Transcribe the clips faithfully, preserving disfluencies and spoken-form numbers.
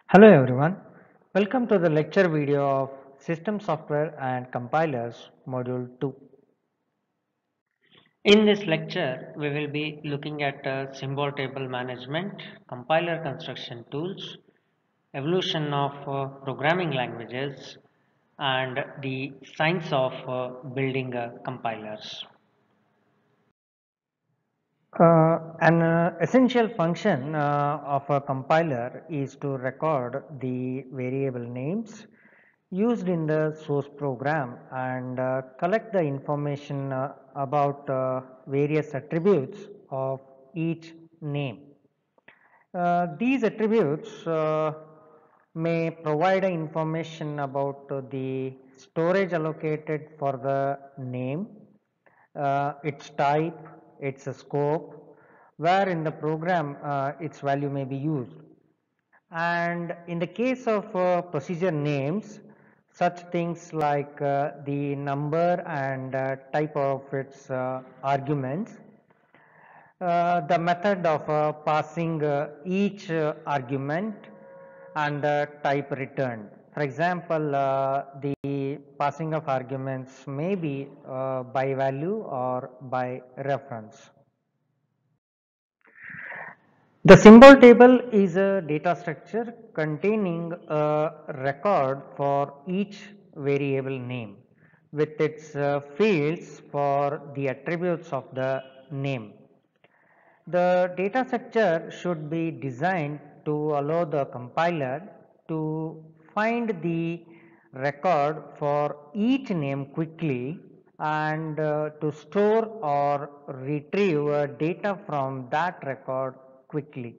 Hello everyone, welcome to the lecture video of System Software and Compilers Module two. In this lecture, we will be looking at uh, symbol table management, compiler construction tools, evolution of uh, programming languages, and the science of uh, building uh, compilers. Uh, an uh, essential function uh, of a compiler is to record the variable names used in the source program and uh, collect the information uh, about uh, various attributes of each name. Uh, these attributes uh, may provide information about uh, the storage allocated for the name, uh, its type, its scope, where in the program uh, its value may be used. And in the case of uh, procedure names, such things like uh, the number and uh, type of its uh, arguments, uh, the method of uh, passing uh, each uh, argument and the type returned. For example, uh, the passing of arguments may be uh, by value or by reference. The symbol table is a data structure containing a record for each variable name with its uh, fields for the attributes of the name. The data structure should be designed to allow the compiler to find the record for each name quickly and uh, to store or retrieve uh, data from that record quickly.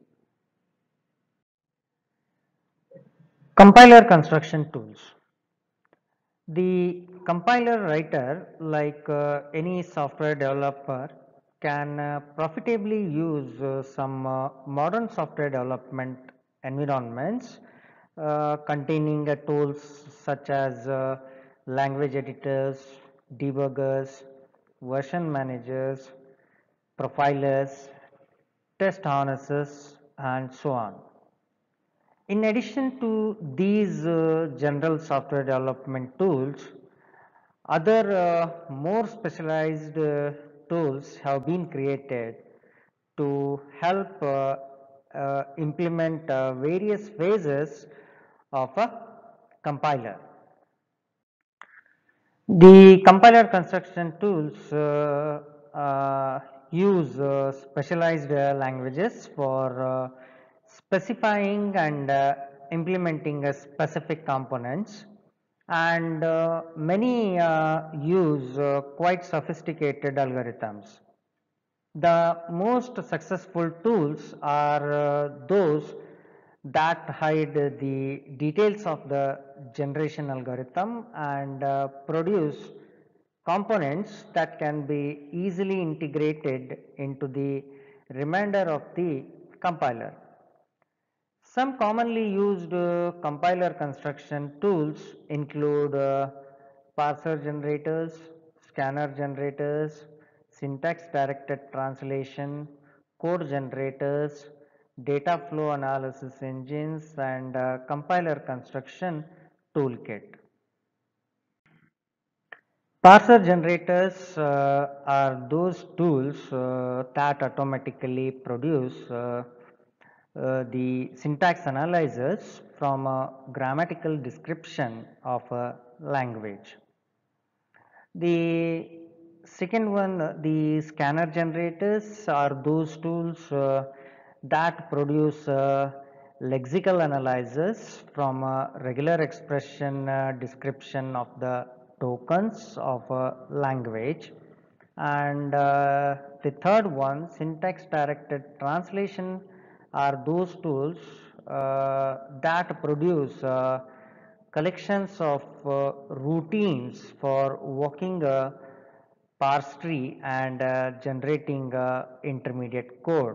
Compiler construction tools. The compiler writer, like uh, any software developer, can uh, profitably use uh, some uh, modern software development environments uh, containing uh, tools such as uh, language editors, debuggers, version managers, profilers, test harnesses, and so on. In addition to these uh, general software development tools, other uh, more specialized uh, tools have been created to help uh, uh, implement uh, various phases of a compiler. The compiler construction tools uh, uh, use uh, specialized uh, languages for uh, specifying and uh, implementing uh, specific components, and uh, many uh, use uh, quite sophisticated algorithms. The most successful tools are uh, those that hide the details of the generation algorithm and uh, produce components that can be easily integrated into the remainder of the compiler. Some commonly used uh, compiler construction tools include uh, parser generators, scanner generators, syntax directed translation, code generators, data flow analysis engines, and uh, compiler construction toolkit. Parser generators uh, are those tools uh, that automatically produce uh, uh, the syntax analyzers from a grammatical description of a language. The second one, uh, the scanner generators are those tools uh, that produce uh, lexical analyzers from a regular expression uh, description of the tokens of a language. And uh, the third one, syntax directed translation, are those tools uh, that produce uh, collections of uh, routines for walking a parse tree and uh, generating uh, intermediate code.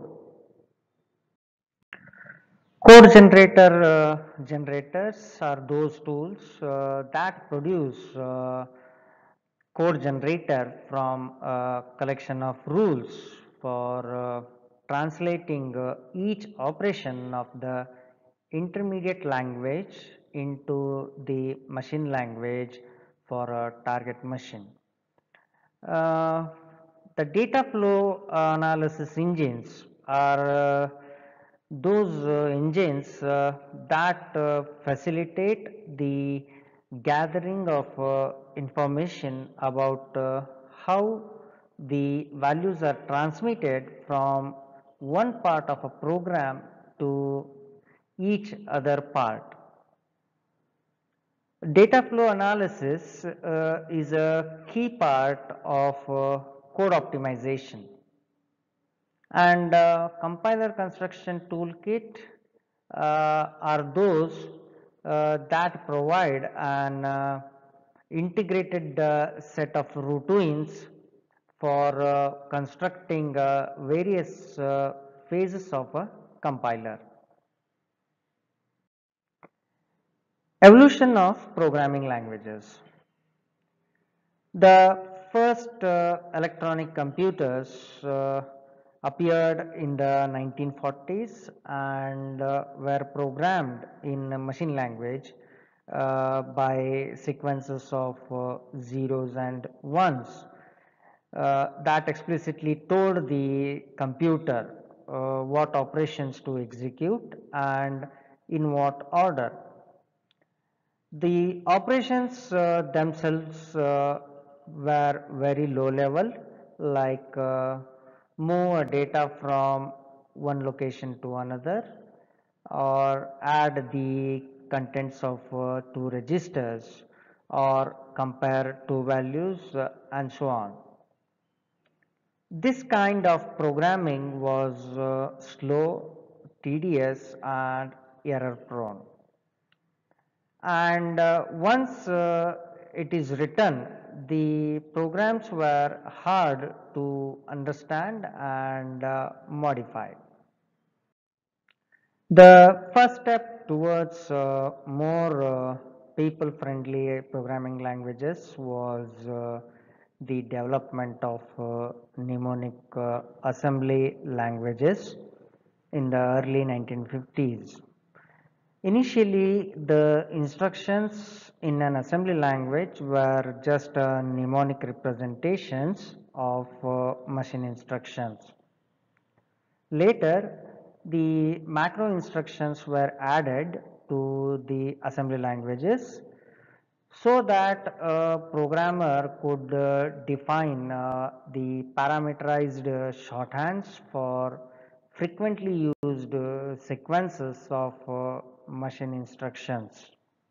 Code generator uh, generators are those tools uh, that produce uh, code generator from a collection of rules for uh, translating uh, each operation of the intermediate language into the machine language for a target machine. Uh, the data flow analysis engines are uh, those uh, engines uh, that uh, facilitate the gathering of uh, information about uh, how the values are transmitted from one part of a program to each other part. Data flow analysis uh, is a key part of uh, code optimization, and uh, compiler construction toolkit uh, are those uh, that provide an uh, integrated uh, set of routines for uh, constructing uh, various uh, phases of a compiler. Evolution of programming languages. The first uh, electronic computers uh, appeared in the nineteen forties and uh, were programmed in machine language uh, by sequences of uh, zeros and ones uh, that explicitly told the computer uh, what operations to execute and in what order. The operations uh, themselves uh, were very low level, like uh, move data from one location to another or add the contents of uh, two registers or compare two values uh, and so on. This kind of programming was uh, slow, tedious and error prone, and uh, once uh, it is written, the programs were hard to understand and uh, modify. The first step towards uh, more uh, people friendly programming languages was uh, the development of uh, mnemonic uh, assembly languages in the early nineteen fifties. Initially, the instructions in an assembly language were just uh, mnemonic representations of uh, machine instructions. Later, the macro instructions were added to the assembly languages so that a programmer could uh, define uh, the parameterized uh, shorthands for frequently used uh, sequences of uh, machine instructions.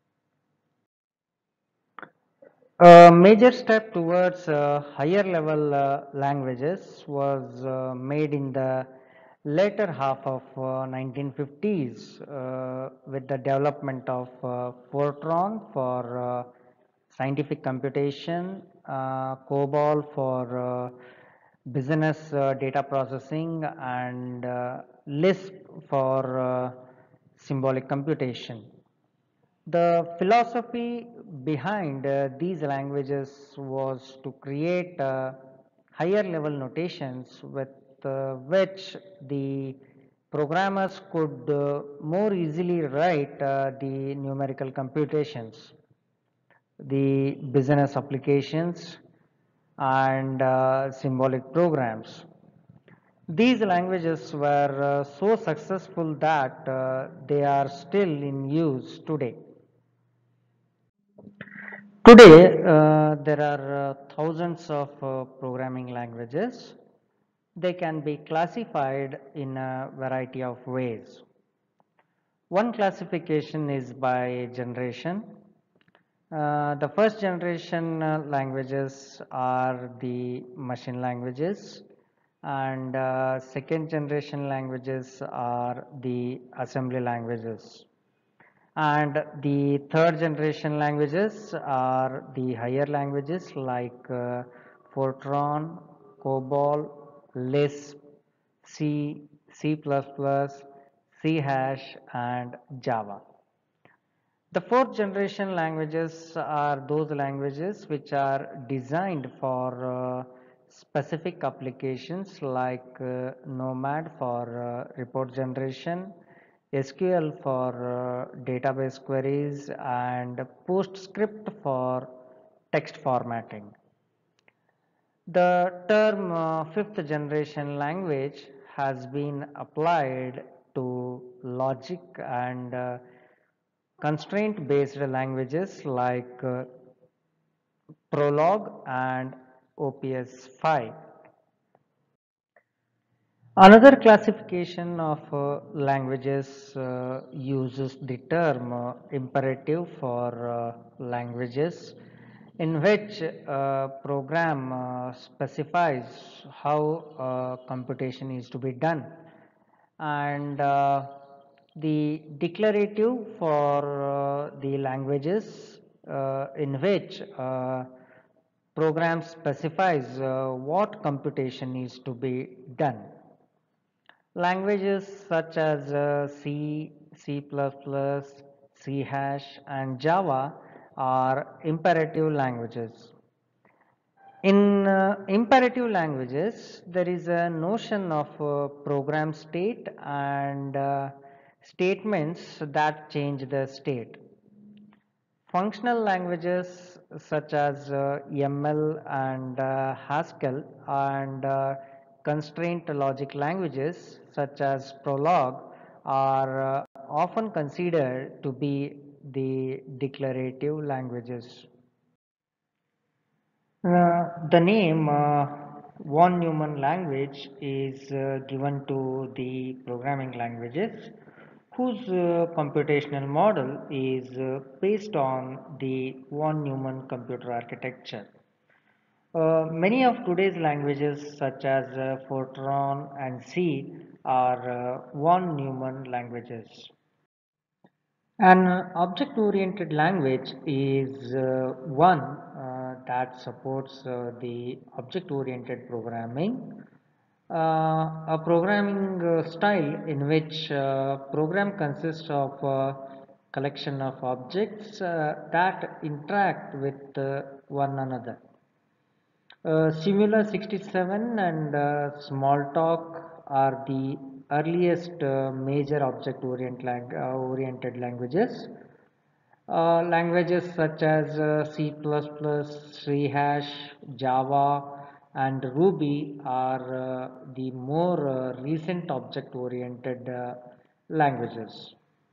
A major step towards uh, higher level uh, languages was uh, made in the later half of uh, nineteen fifties uh, with the development of uh, Fortran for uh, scientific computation, uh, COBOL for uh, business uh, data processing, and uh, Lisp for uh, symbolic computation. The philosophy behind uh, these languages was to create uh, higher level notations with uh, which the programmers could uh, more easily write uh, the numerical computations, the business applications, and uh, symbolic programs. These languages were uh, so successful that uh, they are still in use today. Today, uh, there are uh, thousands of uh, programming languages. They can be classified in a variety of ways. One classification is by generation. Uh, the first generation uh, languages are the machine languages, and uh, second generation languages are the assembly languages. And the third generation languages are the higher languages like uh, Fortran, COBOL, Lisp, C, C++, C hash, and Java. The fourth generation languages are those languages which are designed for uh, specific applications like uh, Nomad for uh, report generation, S Q L for uh, database queries, and PostScript for text formatting. The term uh, fifth generation language has been applied to logic and uh, constraint based languages like uh, Prolog and O P S five. Another classification of uh, languages uh, uses the term uh, imperative for uh, languages, in which a program uh, specifies how uh, computation is to be done, and uh, the declarative for uh, the languages uh, in which uh, program specifies uh, what computation is to be done. Languages such as uh, C, C++, C hash, and Java are imperative languages. In uh, imperative languages, there is a notion of uh, program state and uh, statements that change the state. Functional languages such as uh, M L and uh, Haskell, and uh, constraint logic languages such as Prolog are uh, often considered to be the declarative languages. Uh, the name uh, von Neumann language is uh, given to the programming languages whose uh, computational model is uh, based on the von Neumann computer architecture. Uh, many of today's languages such as uh, Fortran and C are uh, von Neumann languages. An object-oriented language is uh, one uh, that supports uh, the object-oriented programming, uh, a programming uh, style in which uh, program consists of a collection of objects uh, that interact with uh, one another. Uh, Simula sixty-seven and uh, Smalltalk are the earliest uh, major object-oriented lang uh, oriented languages. Uh, languages such as uh, C++, Rehash, Java, and Ruby are uh, the more uh, recent object-oriented uh, languages.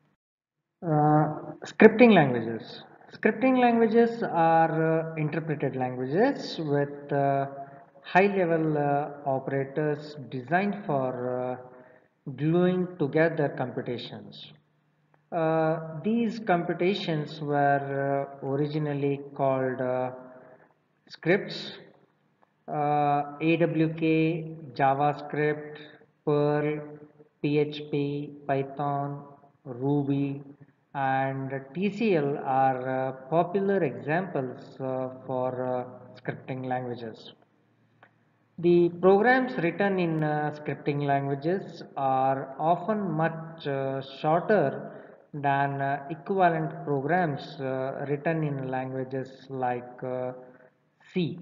Uh, scripting languages. Scripting languages are uh, interpreted languages with uh, high-level uh, operators designed for uh, gluing together computations. Uh, these computations were uh, originally called uh, scripts, uh, A W K, JavaScript, Perl, P H P, Python, Ruby, and T C L are uh, popular examples uh, for uh, scripting languages. The programs written in uh, scripting languages are often much uh, shorter than uh, equivalent programs uh, written in languages like uh, C.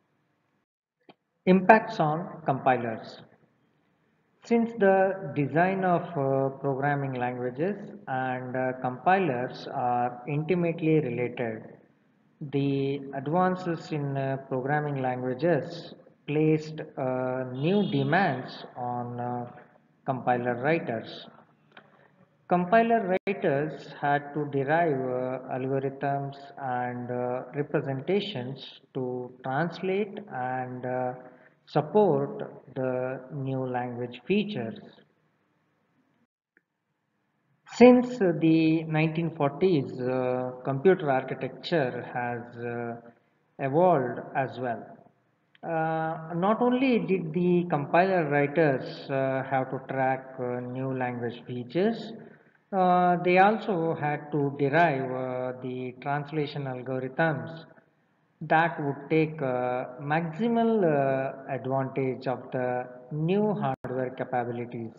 Impacts on compilers. Since the design of uh, programming languages and uh, compilers are intimately related, the advances in uh, programming languages placed uh, new demands on uh, compiler writers. Compiler writers had to derive uh, algorithms and uh, representations to translate and uh, support the new language features. Since uh, the nineteen forties, uh, computer architecture has uh, evolved as well. Uh, not only did the compiler writers uh, have to track uh, new language features, uh, they also had to derive uh, the translation algorithms that would take uh, maximal uh, advantage of the new hardware capabilities.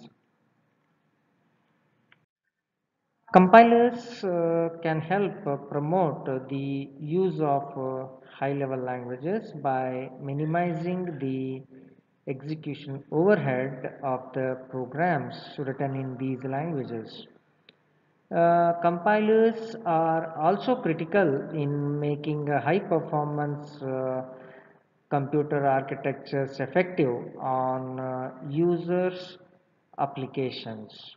Compilers uh, can help uh, promote uh, the use of uh, high-level languages by minimizing the execution overhead of the programs written in these languages. Uh, compilers are also critical in making a high performance uh, computer architectures effective on uh, users' applications.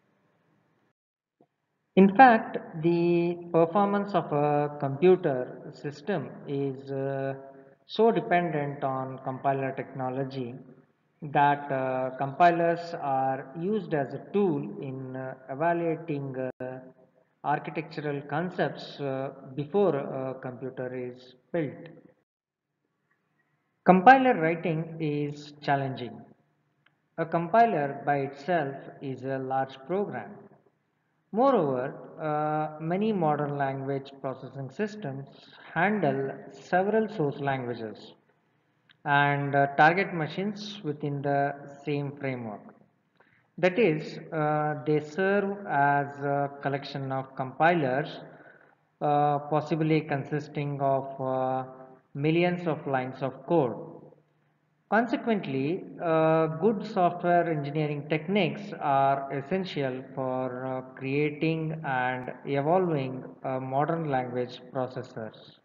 In fact, the performance of a computer system is uh, so dependent on compiler technology that uh, compilers are used as a tool in uh, evaluating uh, architectural concepts uh, before a computer is built. Compiler writing is challenging. A compiler by itself is a large program. Moreover, uh, many modern language processing systems handle several source languages and uh, target machines within the same framework. That is, uh, they serve as a collection of compilers, uh, possibly consisting of uh, millions of lines of code. Consequently, uh, good software engineering techniques are essential for uh, creating and evolving uh, modern language processors.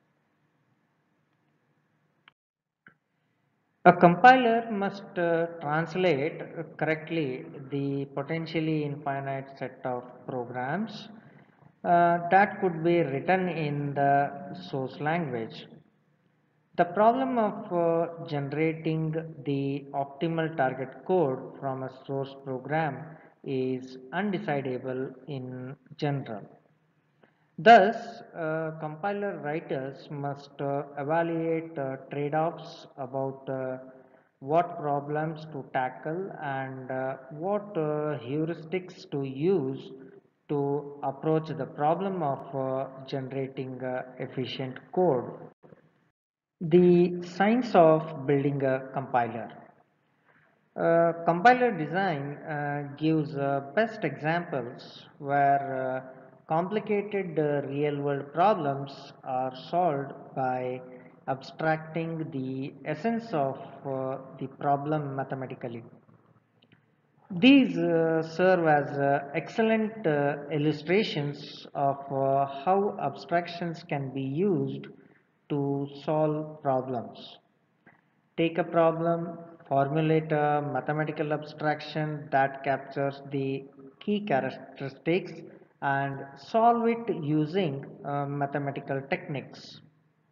A compiler must uh, translate correctly the potentially infinite set of programs uh, that could be written in the source language. The problem of uh, generating the optimal target code from a source program is undecidable in general. Thus, uh, compiler writers must uh, evaluate uh, trade-offs about uh, what problems to tackle and uh, what uh, heuristics to use to approach the problem of uh, generating uh, efficient code. The science of building a compiler. Uh, compiler design uh, gives uh, best examples where uh, complicated uh, real world problems are solved by abstracting the essence of uh, the problem mathematically. These uh, serve as uh, excellent uh, illustrations of uh, how abstractions can be used to solve problems. Take a problem, formulate a mathematical abstraction that captures the key characteristics and solve it using uh, mathematical techniques.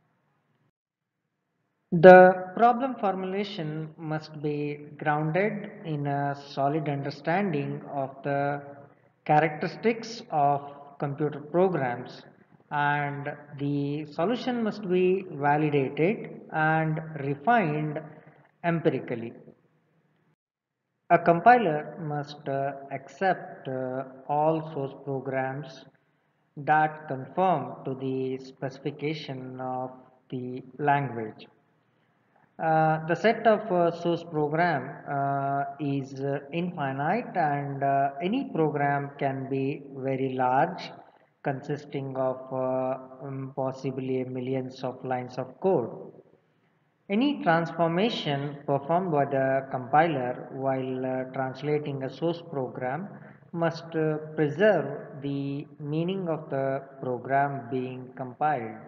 The problem formulation must be grounded in a solid understanding of the characteristics of computer programs, and the solution must be validated and refined empirically. A compiler must uh, accept uh, all source programs that conform to the specification of the language. Uh, the set of uh, source program uh, is uh, infinite, and uh, any program can be very large, consisting of uh, um, possibly millions of lines of code. Any transformation performed by the compiler while uh, translating a source program must uh, preserve the meaning of the program being compiled.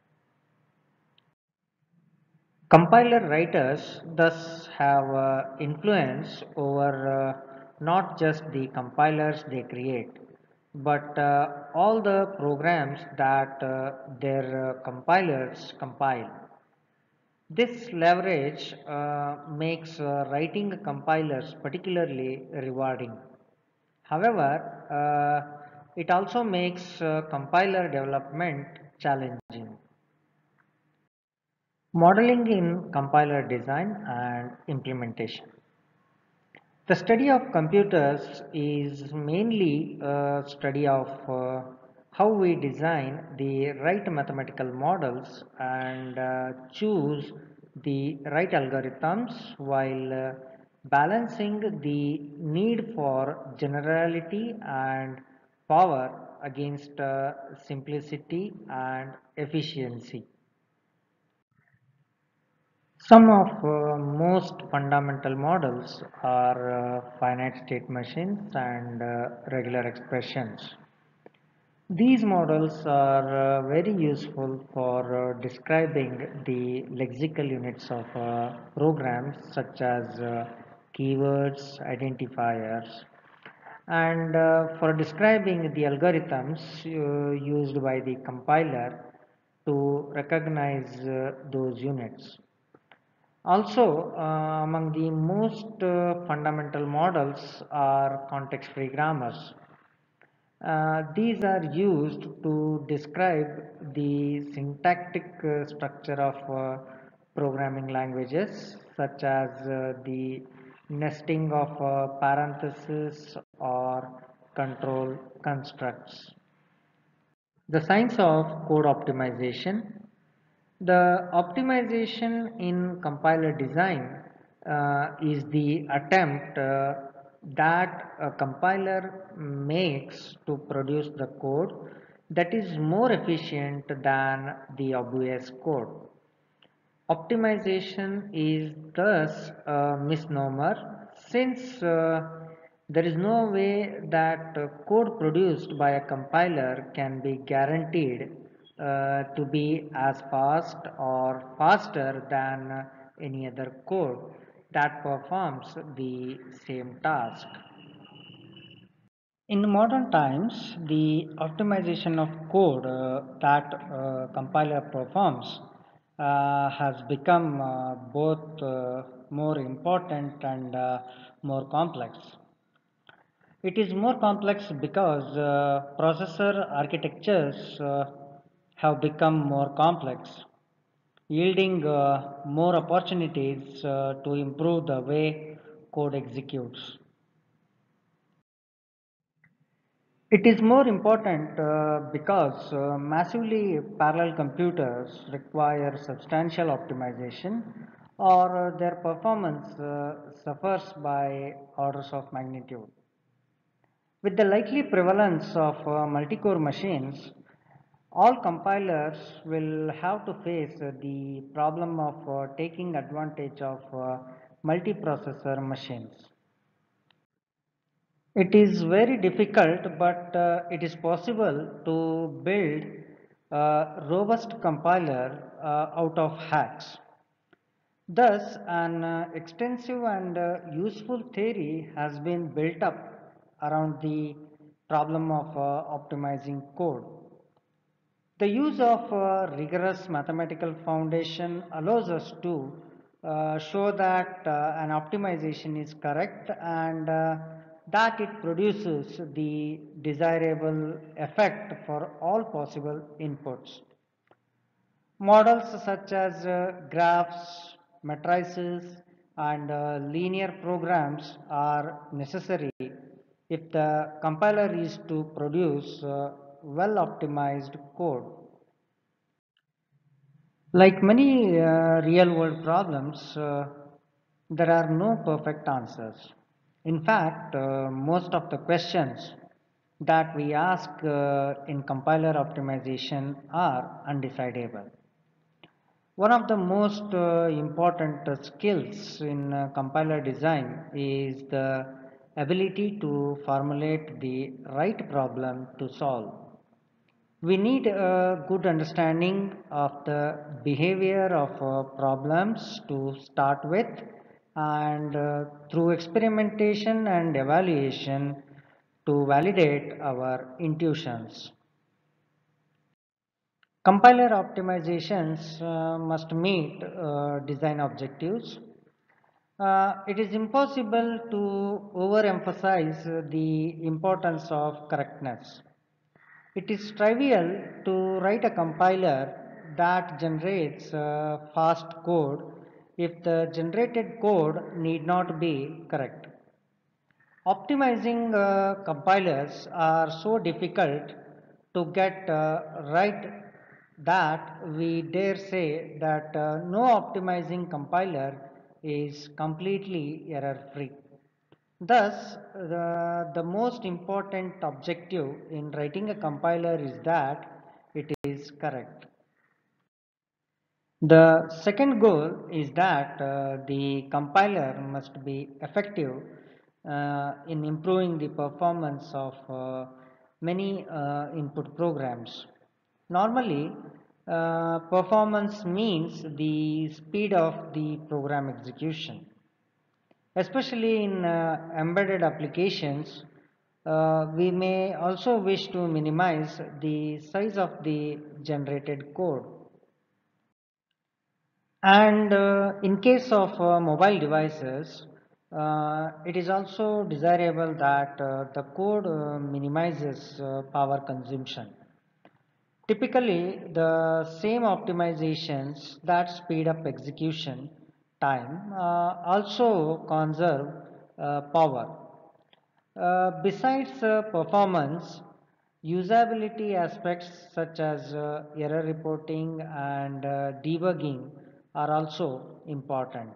Compiler writers thus have uh, influence over uh, not just the compilers they create, but uh, all the programs that uh, their uh, compilers compile. This leverage uh, makes uh, writing compilers particularly rewarding. However, uh, it also makes uh, compiler development challenging. Modeling in compiler design and implementation. The study of computers is mainly a study of uh, how we design the right mathematical models and uh, choose the right algorithms while uh, balancing the need for generality and power against uh, simplicity and efficiency. Some of uh, most fundamental models are uh, finite state machines and uh, regular expressions. These models are uh, very useful for uh, describing the lexical units of uh, programs such as uh, keywords, identifiers, and uh, for describing the algorithms uh, used by the compiler to recognize uh, those units. Also, uh, among the most uh, fundamental models are context-free grammars. Uh, these are used to describe the syntactic uh, structure of uh, programming languages, such as uh, the nesting of uh, parentheses or control constructs. The science of code optimization. The optimization in compiler design uh, is the attempt uh, that a compiler makes to produce the code that is more efficient than the obvious code. Optimization is thus a misnomer since uh, there is no way that uh, code produced by a compiler can be guaranteed uh, to be as fast or faster than uh, any other code that performs the same task. In modern times, the optimization of code uh, that uh, compiler performs uh, has become uh, both uh, more important and uh, more complex. It is more complex because uh, processor architectures uh, have become more complex, yielding uh, more opportunities uh, to improve the way code executes. It is more important uh, because uh, massively parallel computers require substantial optimization or uh, their performance uh, suffers by orders of magnitude. With the likely prevalence of uh, multi-core machines, all compilers will have to face uh, the problem of uh, taking advantage of uh, multiprocessor machines. It is very difficult, but uh, it is possible to build a robust compiler uh, out of hacks. Thus, an uh, extensive and uh, useful theory has been built up around the problem of uh, optimizing code. The use of uh, rigorous mathematical foundation allows us to uh, show that uh, an optimization is correct and uh, that it produces the desirable effect for all possible inputs. Models such as uh, graphs, matrices, and uh, linear programs are necessary if the compiler is to produce uh, well optimized code. Like many uh, real world problems, uh, there are no perfect answers. In fact, uh, most of the questions that we ask uh, in compiler optimization are undecidable. One of the most uh, important uh, skills in uh, compiler design is the ability to formulate the right problem to solve. We need a good understanding of the behavior of uh, problems to start with, and uh, through experimentation and evaluation to validate our intuitions. Compiler optimizations uh, must meet uh, design objectives. Uh, it is impossible to overemphasize the importance of correctness. It is trivial to write a compiler that generates uh, fast code if the generated code need not be correct. Optimizing uh, compilers are so difficult to get uh, right that we dare say that uh, no optimizing compiler is completely error free. Thus, the, the most important objective in writing a compiler is that it is correct. The second goal is that uh, the compiler must be effective uh, in improving the performance of uh, many uh, input programs. Normally, uh, performance means the speed of the program execution. Especially in uh, embedded applications, uh, we may also wish to minimize the size of the generated code. And uh, in case of uh, mobile devices, uh, it is also desirable that uh, the code uh, minimizes uh, power consumption. Typically, the same optimizations that speed up execution time uh, also conserve uh, power. Uh, besides uh, performance, usability aspects such as uh, error reporting and uh, debugging are also important.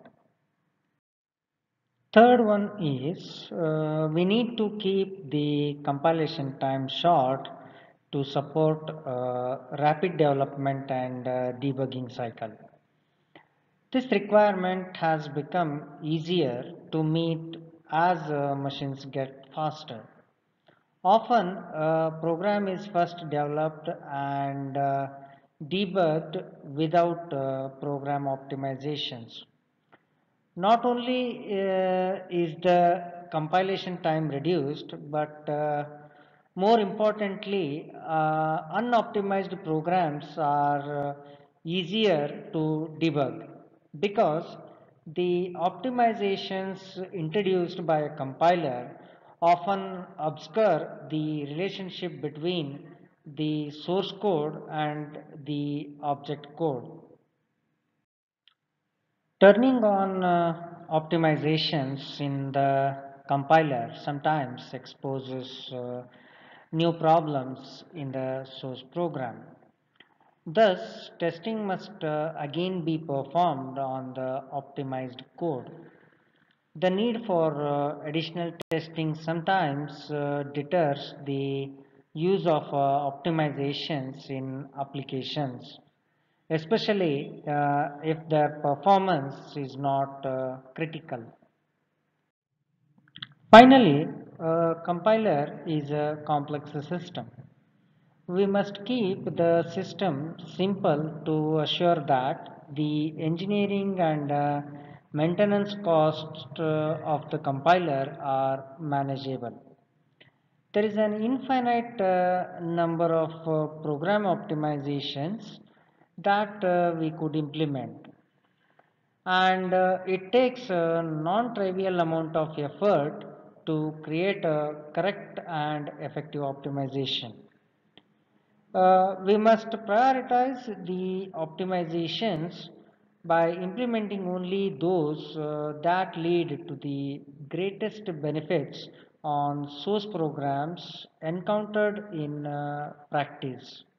Third one is uh, we need to keep the compilation time short to support uh, rapid development and uh, debugging cycle. This requirement has become easier to meet as uh, machines get faster. Often, a program is first developed and uh, debugged without uh, program optimizations. Not only uh, is the compilation time reduced, but uh, more importantly, uh, unoptimized programs are uh, easier to debug because the optimizations introduced by a compiler often obscure the relationship between the source code and the object code. Turning on uh, optimizations in the compiler sometimes exposes uh, new problems in the source program. Thus, testing must uh, again be performed on the optimized code. The need for uh, additional testing sometimes uh, deters the use of uh, optimizations in applications, especially uh, if their performance is not uh, critical. Finally, a compiler is a complex system. We must keep the system simple to assure that the engineering and uh, maintenance costs uh, of the compiler are manageable. There is an infinite uh, number of uh, program optimizations that uh, we could implement, and uh, it takes a non-trivial amount of effort to create a correct and effective optimization. Uh, we must prioritize the optimizations by implementing only those uh, that lead to the greatest benefits on source programs encountered in uh, practice.